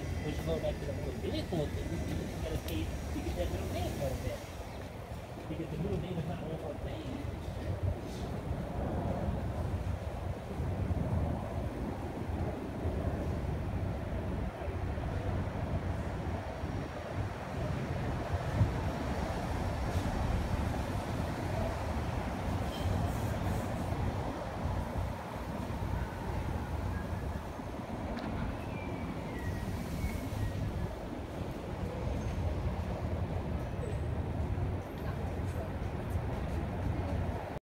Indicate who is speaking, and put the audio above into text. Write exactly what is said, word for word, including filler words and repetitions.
Speaker 1: when you go back to the little vehicle thing, you gotta pay to get that little van out of there. Because the little van is not one more thing.